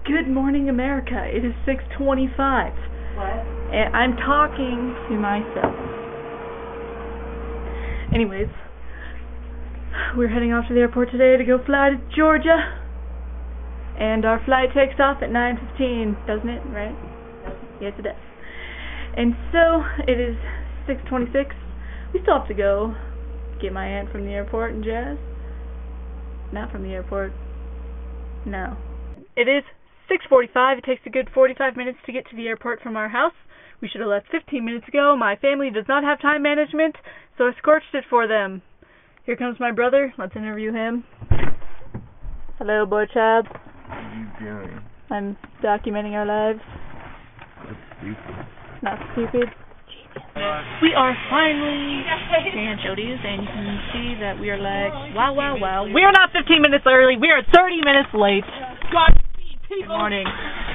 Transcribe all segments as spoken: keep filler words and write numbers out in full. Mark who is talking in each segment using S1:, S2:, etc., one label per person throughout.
S1: Good morning, America. It is six twenty-five.
S2: What?
S1: And I'm talking to myself. Anyways, we're heading off to the airport today to go fly to Georgia. And our flight takes off at nine fifteen, doesn't it? Right? Yes, it does. And so, it is six twenty-six. We still have to go get my aunt from the airport and jazz. Not from the airport. No. It is six forty-five. It takes a good forty-five minutes to get to the airport from our house. We should have left fifteen minutes ago. My family does not have time management, so I scorched it for them. Here comes my brother. Let's interview him. Hello, boy child.
S3: What are you doing?
S1: I'm documenting our lives.
S3: That's stupid.
S1: Not stupid. We are finally Aunt Jody's, and you can see that we are like, wow, wow, wow. We are not fifteen minutes early. We are thirty minutes late. Godspeed, people. Good morning.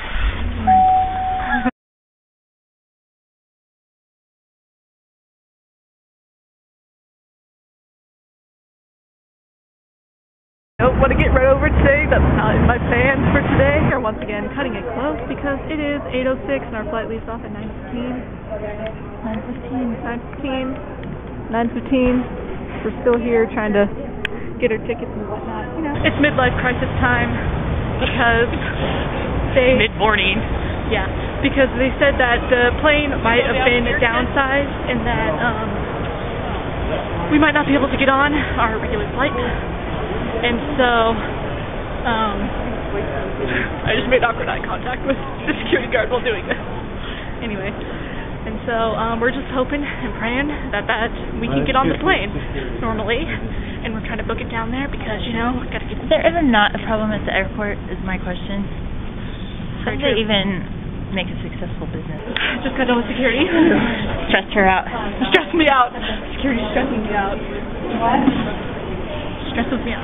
S1: I don't want to get right over today. That's not in my plans for today. We're once again cutting it close because it is eight oh six and our flight leaves off at nine fifteen. nine fifteen. nine fifteen. nine fifteen. We're still here trying to get our tickets and whatnot. You know, it's midlife crisis time because they...
S2: Mid-morning.
S1: Yeah, because they said that the plane might have been downsized and that um, we might not be able to get on our regular flight. And so, um, I just made awkward eye contact with the security guard while doing this. Anyway, and so um, we're just hoping and praying that, that we can get on the plane normally, and we're trying to book it down there because, you know, gotta get...
S2: Is there ever not a problem at the airport, is my question? How do they even make a successful business?
S1: Just got done with security.
S2: Stressed her out.
S1: Stressed me out. Security's stressing me out.
S2: What?
S1: Stresses me out.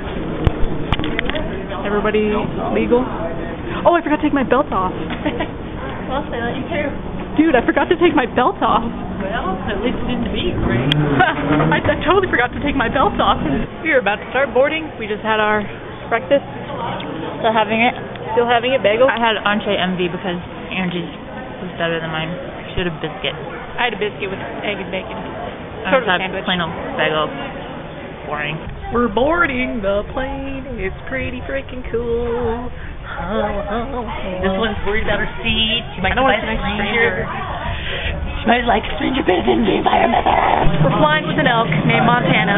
S1: Everybody legal? Oh, I forgot to take my belt off.
S2: Well, they let you through.
S1: Dude, I forgot to take my belt off.
S2: Well, at least it didn't be great.
S1: I, I totally forgot to take my belt off. We were about to start boarding. We just had our breakfast.
S2: Still having it?
S1: Still having it, bagel.
S2: I had entree envy because Angie's was better than mine. She had a biscuit.
S1: I had a biscuit with egg and bacon.
S2: I
S1: Sort of a
S2: had
S1: sandwich.
S2: plain old bagel. Boring.
S1: We're boarding the plane. It's pretty freaking cool. Oh, oh, oh.
S2: This one's worried about her seat. She might
S1: I don't
S2: like
S1: want
S2: a
S1: to
S2: stranger. She might like a stranger better than the environment.
S1: We're flying with an elk named Montana.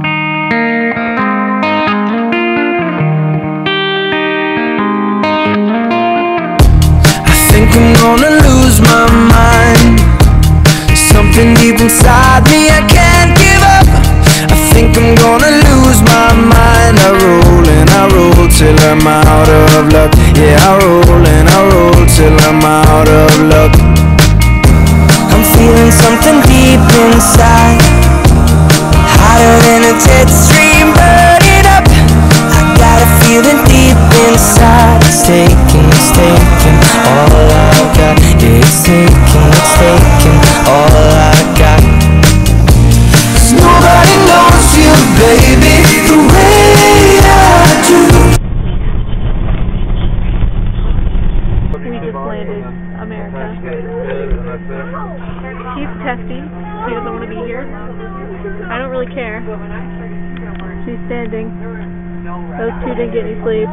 S4: I think I'm gonna lose my mind. Something deep inside me I can't give up. I think I'm gonna lose my mind. I roll and I roll till I'm out of luck. Yeah, I roll and I roll till I'm out of luck. I'm feeling something deep inside, hotter than a jet stream burning up. I got a feeling deep inside. It's taking, it's taking all I got. Yeah, it's taking, it's taking all I got. Nobody knows you, baby, the way I do.
S1: We just landed America. He's testy. He doesn't want to be here. I don't really care. She's standing. Those two didn't get any sleep.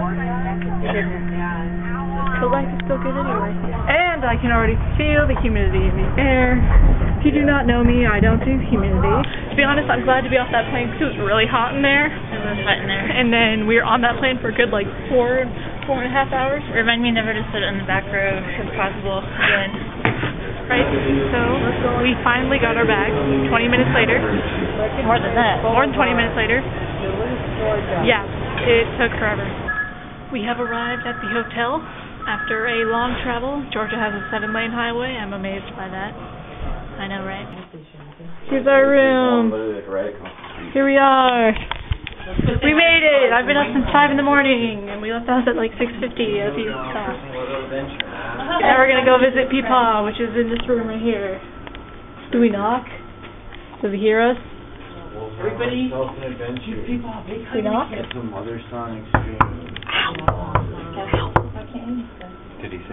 S1: But life is still good anyway. And I can already feel the humidity in the air. If you do not know me, I don't do humidity. To be honest, I'm glad to be off that plane because it was really hot in there.
S2: It was hot in there.
S1: And then we were on that plane for a good like four, four and a half hours.
S2: Remind me never to sit in the back row if possible again.
S1: Right, so we finally got our bags. twenty minutes later.
S2: More than that.
S1: More than twenty minutes later. Yeah, it took forever. We have arrived at the hotel after a long travel. Georgia has a seven-lane highway. I'm amazed by that. I know, right? Here's our room. Here we are. We made it. I've been up since five in the morning, and we left the house at like six fifty, as you saw. Now we're gonna go visit Peepaw, which is in this room right here. Do we knock? Does he hear us?
S3: Everybody,
S1: We knock?
S3: some other Sonic stream.
S1: Ow. Ow. Okay.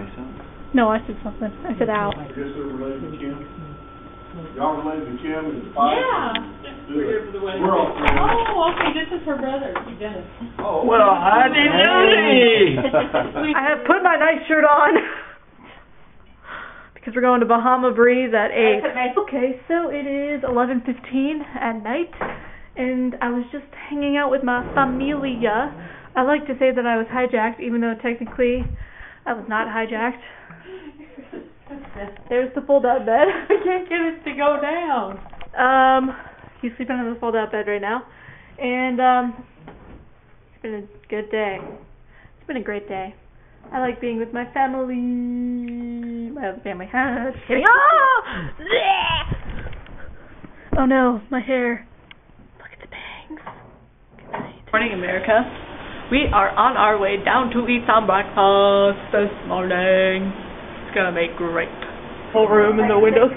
S3: something?
S1: No, I said something. I said ow.
S5: I guess they're related to Kim. Y'all related to Kim and Spike?
S6: Yeah. We're here for the wedding.
S5: We're all friends.
S6: Oh, okay, this is her brother, Dennis.
S5: Oh,
S3: Well, howdy doody!
S1: I have put my nice shirt on because we're going to Bahama Breeze at eight. Okay, so it is eleven fifteen at night, and I was just hanging out with my familia. I like to say that I was hijacked, even though technically I was not hijacked. There's the fold-out bed.
S6: I can't get it to go down.
S1: Um, he's sleeping on the fold-out bed right now, and um, it's been a good day. It's been a great day. I like being with my family. My other family. Just kidding. Ah! Oh no, my hair. Look at the bangs. Good night.
S6: Morning, America. We are on our way down to eat some breakfast this morning. It's gonna be great.
S1: Whole room in the windows.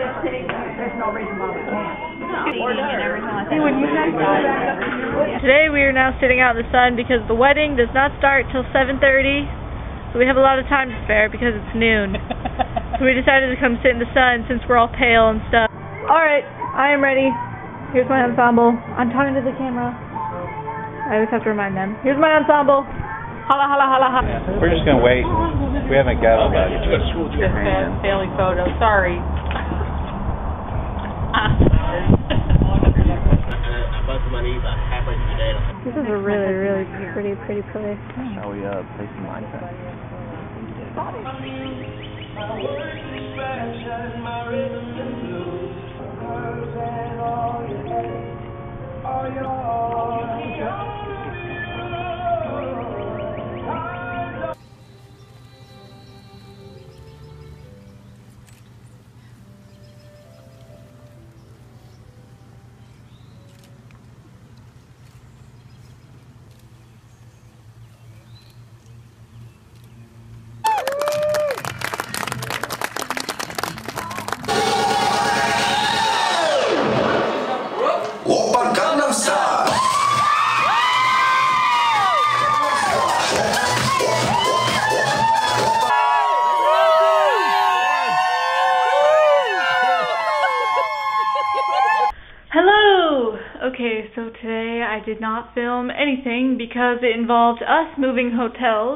S1: Today we are now sitting out in the sun because the wedding does not start till seven thirty. So we have a lot of time to spare because it's noon. So we decided to come sit in the sun since we're all pale and stuff. Alright, I am ready. Here's my ensemble. I'm talking to the camera. I always have to remind them. Here's my ensemble. Holla, holla, holla, holla.
S3: We're just gonna wait. We haven't got it yet.
S6: Just failing photo. Sorry.
S1: This is a really, really pretty, pretty place.
S3: Shall we uh, play some Minecraft?
S1: Hello! Okay, so today I did not film anything because it involved us moving hotels.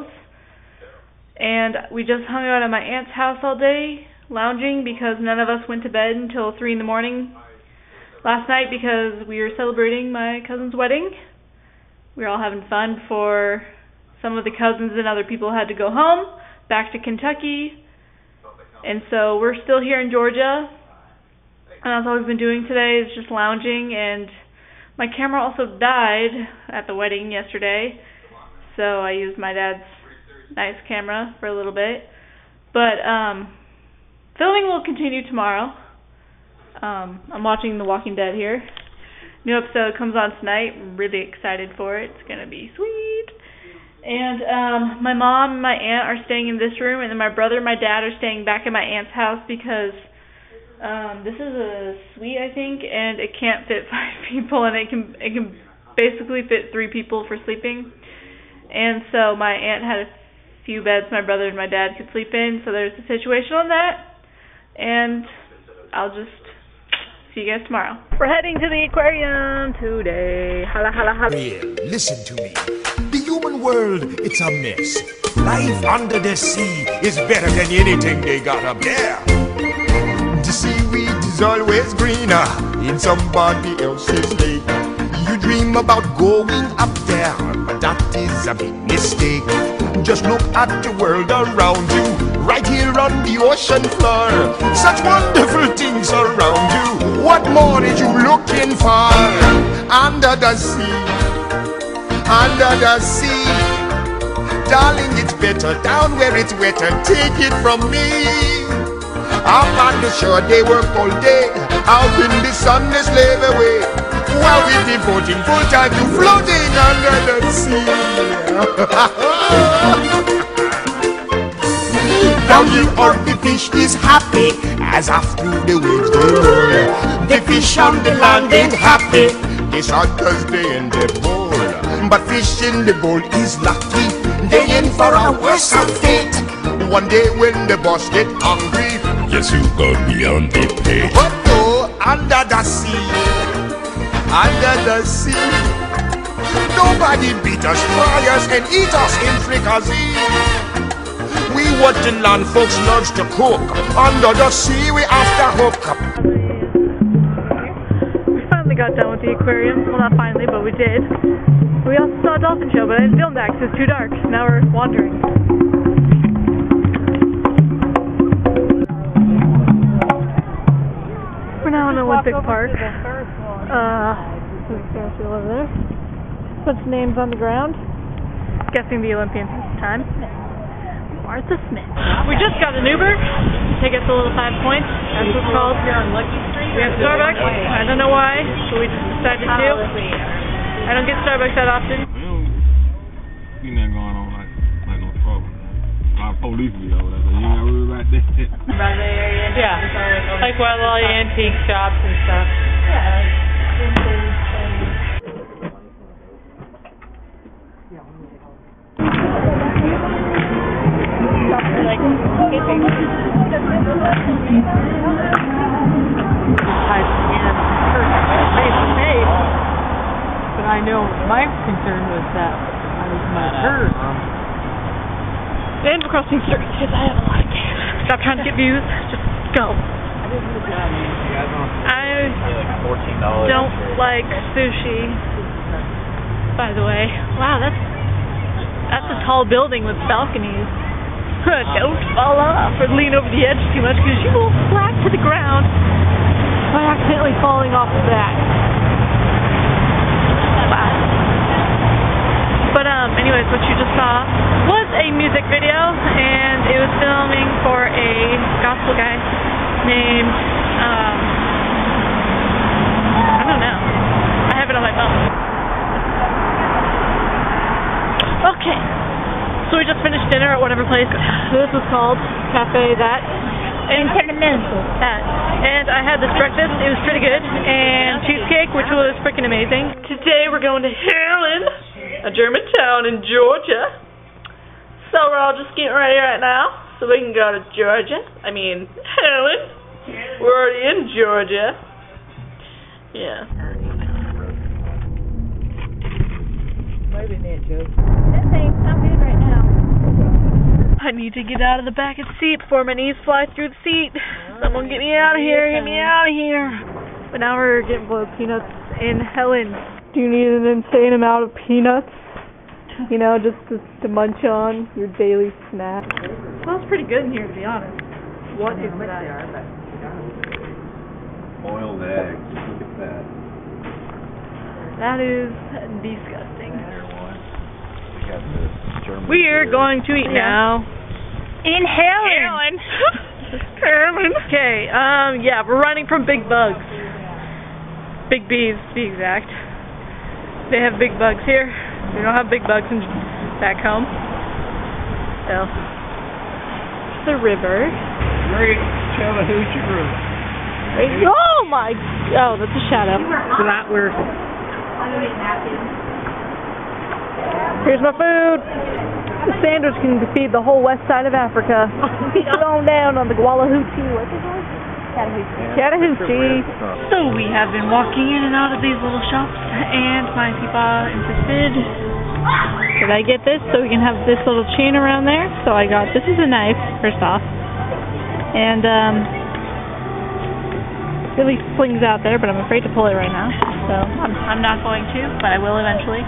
S1: And we just hung out at my aunt's house all day, lounging, because none of us went to bed until three in the morning last night because we were celebrating my cousin's wedding. We were all having fun before some of the cousins and other people had to go home, back to Kentucky. And so we're still here in Georgia. And that's all we've been doing today is just lounging, and my camera also died at the wedding yesterday, so I used my dad's nice camera for a little bit. But um, filming will continue tomorrow. Um, I'm watching The Walking Dead here. New episode comes on tonight. I'm really excited for it. It's going to be sweet. And um, my mom and my aunt are staying in this room, and then my brother and my dad are staying back at my aunt's house because Um, this is a suite, I think, and it can't fit five people, and it can it can basically fit three people for sleeping. And so my aunt had a few beds my brother and my dad could sleep in, so there's a situation on that. And I'll just see you guys tomorrow. We're heading to the aquarium today. Holla, holla, holla.
S7: Listen to me. The human world, it's a mess. Life under the sea is better than anything they got up there. The seaweed is always greener in somebody else's lake. You dream about going up there, but that is a big mistake. Just look at the world around you, right here on the ocean floor. Such wonderful things around you. What more are you looking for? Under the sea, under the sea. Darling, it's better down where it's wetter. Take it from me. Up on the shore they work all day, out in the sun they slave away, while we devoting full time to floating under the sea. Down here on the fish is happy, as after the waves they roll. The fish on the land ain't happy, it's hot cause they in the bowl. But fish in the bowl is lucky, they in for a worse fate. And one day when the boss get hungry,
S8: yes, you gonna be on the pay.
S7: but no, under the sea, under the sea, nobody beat us, fry us, and eat us in fricassee. We what the land folks loves to cook. Under the sea, we after hook up.
S1: We finally got done with the aquarium. Well, not finally, but we did. We also saw a dolphin show, but I didn't film that because it's too dark. Now we're wandering. We're now in Olympic Park. Uh, there's a Ferris wheel over there. Bunch of names on the ground. Guessing the Olympians this time. Martha Smith. We just got an Uber. Take us a little five points. That's what it's called. We have Starbucks. I don't know why, but we just decided to. I don't get Starbucks that often.
S5: See nothing going on like, like no trouble. A lot of police be over there, so you ain't gotta worry about that.
S6: Around the area. Yeah. Like where all the antique shops and stuff. But I know my concern was that I was my hurt.
S1: And we're crossing the street because I have a lot of gas. Stop trying to get views. Just go. I don't like sushi. By the way, wow, that's that's a tall building with balconies. Don't fall off or lean over the edge too much because you will flat to the ground by accidentally falling off of that. Wow. But um, anyways, what you just saw was a music video, and it was filming for a gospel guy named um, I don't know. I have it on my phone. Okay. So we just finished dinner at whatever place this was called, Cafe That. And that. And I had this breakfast, it was pretty good, and cheesecake, which was freaking amazing. Today we're going to Helen, a German town in Georgia. So we're all just getting ready right now, so we can go to Georgia. I mean, Helen. We're already in Georgia. Yeah.
S6: Maybe not, Joe.
S2: Thanks, I'm good right now.
S1: I need to get out of the back of the seat before my knees fly through the seat. Someone get me out of here, get me out of here. But now we're getting boiled peanuts in Helen. Do you need an insane amount of peanuts? You know, just to, to munch on your daily snack. Smells pretty good in here, to be honest. What is that?
S3: Boiled eggs. Look at that.
S1: That is disgusting.
S3: We got the German
S1: We're
S3: beer.
S1: going to eat now.
S2: In Helen.
S1: Helen. Okay, um, yeah, we're running from big bugs. Big bees, to be exact. They have big bugs here. We don't have big bugs in back home. So, the river.
S5: Great Chattahoochee River.
S1: Oh my! Oh, that's a shadow.
S6: That we're
S1: Here's my food. The sandwich can feed the whole west side of Africa. Go on down on the Gualahoochee. What's it called? Chattahoochee. Chattahoochee. So we have been walking in and out of these little shops, and my people insisted that I get this so we can have this little chain around there. So I got, this is a knife, first off. And, um, it really flings out there, but I'm afraid to pull it right now. So I'm, I'm not going to, but I will eventually.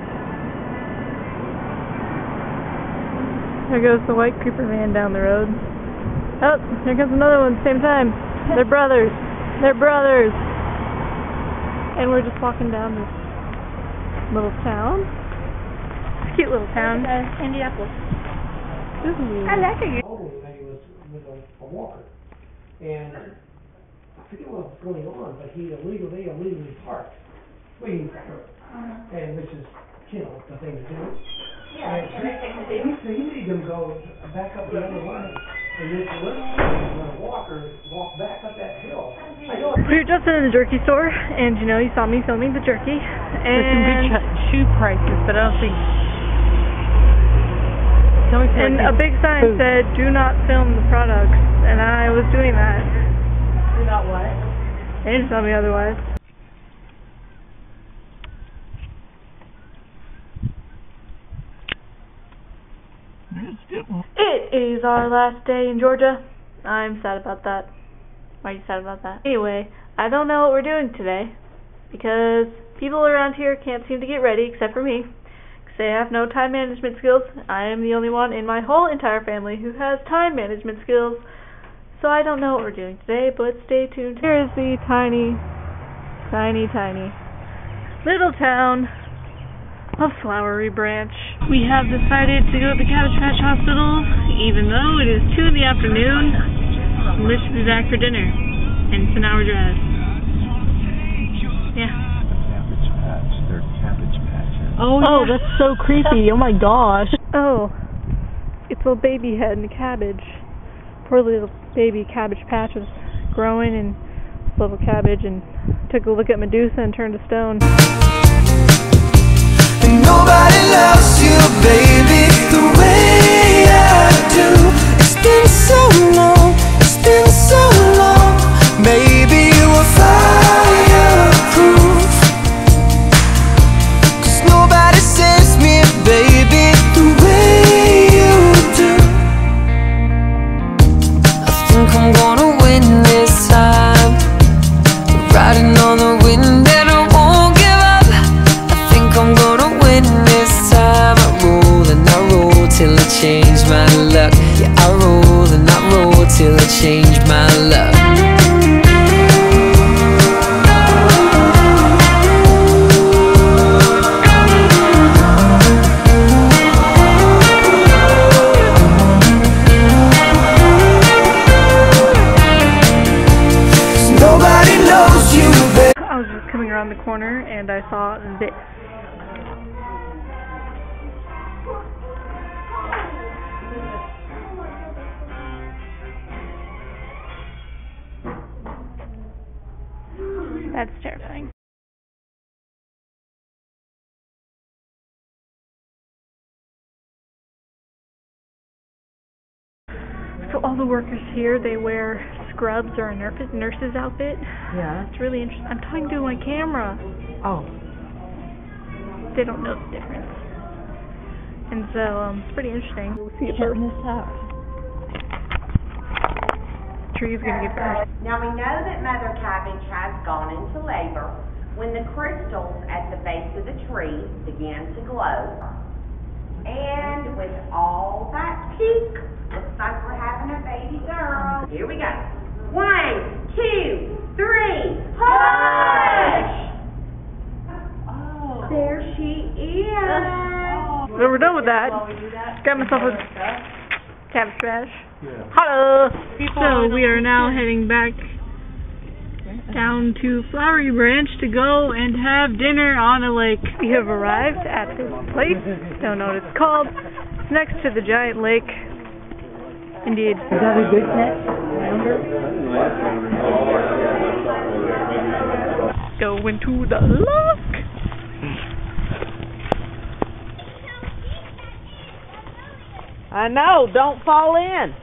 S1: There goes the white creeper van down the road. Oh, here comes another one, same time. They're brothers. They're brothers. And we're just walking down this little town. It's a cute little town.
S2: Uh, Indianapolis.
S1: Ooh.
S2: I like it.
S9: He was with a, a walker, and I forget what was going on, but he illegally, illegally parked, waiting for her, uh-huh. And which is, you know, the thing to do.
S2: Yeah,
S9: and he, he, he made them go back up the other way, and this little uh, walker walked back up that hill. I know.
S1: We were just in the jerky store, and you know, you saw me filming the jerky. And
S6: there's some good ch- shoe prices, but I don't think
S1: And a big sign said, "Do not film the products," and I was doing that.
S6: Do not what?
S1: They didn't tell me otherwise. It is our last day in Georgia. I'm sad about that. Why are you sad about that? Anyway, I don't know what we're doing today because people around here can't seem to get ready except for me. Because they have no time management skills. I am the only one in my whole entire family who has time management skills. So I don't know what we're doing today, but stay tuned. Here's the tiny, tiny, tiny little town of Flowery Branch. We have decided to go to the Cabbage Patch Hospital, even though it is two in the afternoon. Liz should be back for dinner, and it's an hour drive. Yeah.
S3: Cabbage patch. They're cabbage patches.
S6: Oh, oh, that's so creepy. Oh my gosh.
S1: Oh, it's a little baby head in a cabbage. Poor little baby Cabbage Patch was growing and little cabbage and took a look at Medusa and turned to stone.
S4: Nobody loves you, baby, the way I do. It's been so long, it's been so long. Maybe you were fireproof. 'Cause nobody says me, baby, the way you do. I think I'm gonna win this time. Riding on the wind and I won't give up. I think I'm gonna win this time. I roll and I roll till I change my luck. Yeah, I roll and I roll till I change my luck. Nobody knows you, babe.
S1: I was just coming around the corner and I saw this. That's terrifying. So all the workers here, they wear scrubs or a nurse, nurse's outfit.
S6: Yeah.
S1: It's really interesting. I'm talking to my camera.
S6: Oh.
S1: They don't know the difference. And so, um, it's pretty interesting. We'll see it
S6: Check
S1: first.
S6: this out.
S1: Tree's gonna get first.
S10: Now we know that Mother Cabbage has gone into labor when the crystals at the base of the tree begin to glow. And with all that pink, looks like we're having a baby girl. Here we go. One, two, three, push! Oh. There she is.
S1: So we're done with that. Got myself a Cabbage Patch. Hello! So we are now heading back down to Flowery Branch to go and have dinner on a lake. We have arrived at this place. Don't know what it's called. It's next to the giant lake. Indeed.
S6: Is that a good net?
S1: Go into the lake.
S6: I know, don't fall in.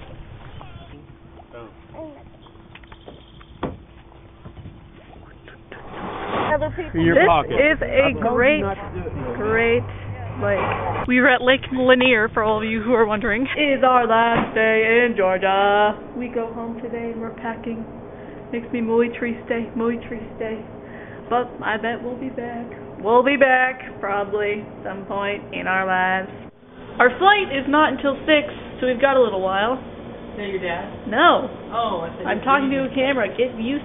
S5: In your
S1: this
S5: pocket.
S1: is a great, great lake. We were at Lake Lanier, for all of you who are wondering. It is our last day in Georgia. We go home today and we're packing. Makes me muy triste, muy triste. But I bet we'll be back. We'll be back, probably, some point in our lives. Our flight is not until six, so we've got a little while.
S6: Is that your dad?
S1: No.
S6: Oh, I
S1: I'm talking to a camera. Get used.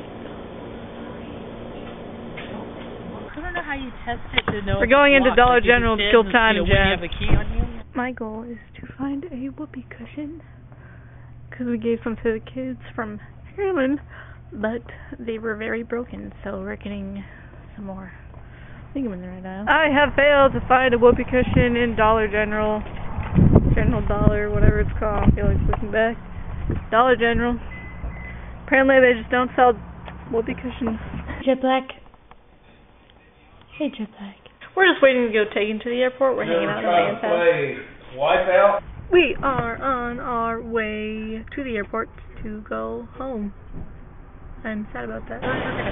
S2: I don't know how you test it to know.
S1: We're
S2: if
S1: going
S2: it's
S1: into
S2: locked.
S1: Dollar
S2: Like, you
S1: General
S2: just
S1: to kill
S2: stand,
S1: time,
S2: you know, when you
S1: Jazz.
S2: have a key on you.
S1: My goal is to find a whoopee cushion, because we gave some to the kids from Ireland, but they were very broken, so we're getting some more. I think I'm in the right aisle. I have failed to find a whoopee cushion in Dollar General. General Dollar, whatever it's called. I feel like looking back. Dollar General. Apparently they just don't sell whoopee cushions. Jet Black. Hey, Jet Black. We're just waiting to go taken to the airport. We're hanging out in the van pad.
S5: Wipe out?
S1: We are on our way to the airport to go home. I'm sad about that.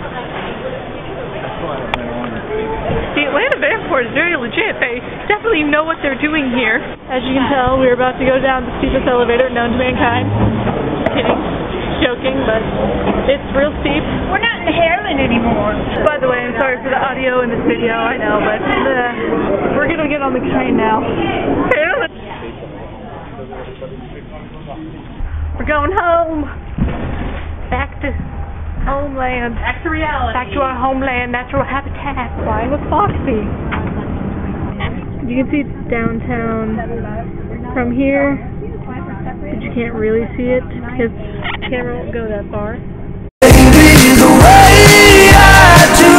S1: The Atlanta airport is very legit. They definitely know what they're doing here. As you can tell, we're about to go down the steepest elevator known to mankind. Just kidding. Joking, but it's real steep.
S6: We're not in Harlan anymore.
S1: By the way, I'm sorry for the audio in this video, I know, but uh, we're gonna get on the train now. We're going home. Back to homeland.
S6: Back to reality.
S1: Back to our homeland, natural habitat. Flying with Foxy. You can see downtown from here, but you can't really see it because the camera won't go that far.
S4: Baby, the way I do,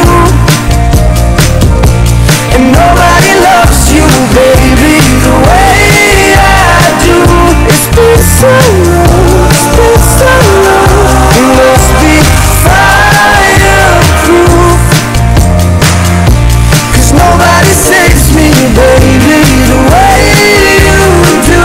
S4: and nobody loves you, baby, the way I do. It's been so long, it's been so long. It must be fireproof, 'cause nobody saves me, baby, the way you do.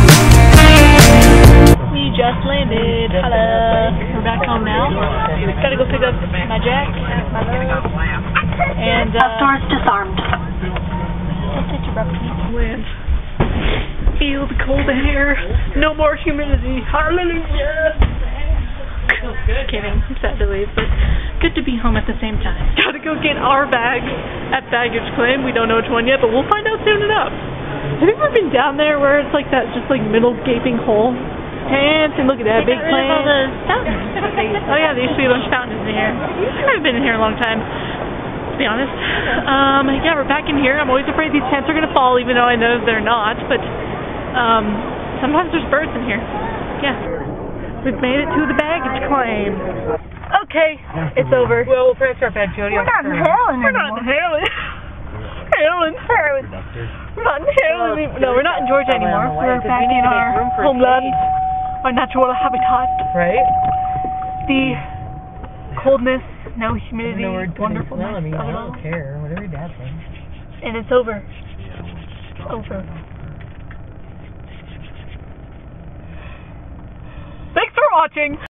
S1: We just landed. Hello. We're back home now. Gotta go pick up my jack, my love, and uh...
S6: Outdoors disarmed.
S1: Don't interrupt me. Land. Feel the cold air. No more humidity. Hallelujah. Kidding. I'm sad to leave, but good to be home at the same time. Gotta go get our bags at baggage claim. We don't know which one yet, but we'll find out soon enough. Have you ever been down there where it's like that, just like middle gaping hole? Pants, and look at that big plant. Oh yeah, there used to be a bunch of fountains in here. I haven't been in here in a long time, to be honest. Um, yeah, we're back in here. I'm always afraid these tents are gonna fall, even though I know they're not. But um, sometimes there's birds in here. Yeah, we've made it to the baggage claim. Okay, it's over.
S6: Well, we'll press our bed, Jody.
S1: We're not in Harlan
S6: We're not in Harlan.
S1: Harlan. Harlan. We're not in Harlan. No, we're not in Georgia anymore. We're back in our homeland. Our natural habitat.
S6: Right?
S1: The coldness, no humidity,
S6: No,
S1: wonderfulness
S6: I mean,
S1: of
S6: I
S1: it all.
S6: don't care. Whatever your dad thinks.
S1: And it's over. It's over. Thanks for watching!